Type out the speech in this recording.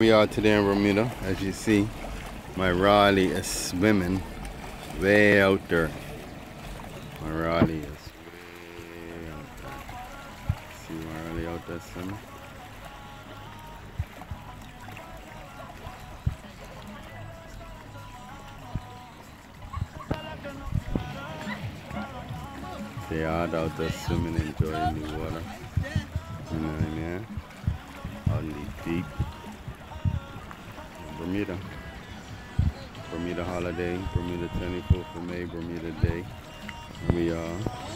We are today in Bermuda. As you see, my Raleigh is swimming way out there. My Raleigh is way out there. See my Raleigh out there swimming? They are out there swimming, enjoying the water. You know what I mean? Out in the deep. Bermuda. Bermuda holiday, Bermuda 24th of May, Bermuda Day. Here we are.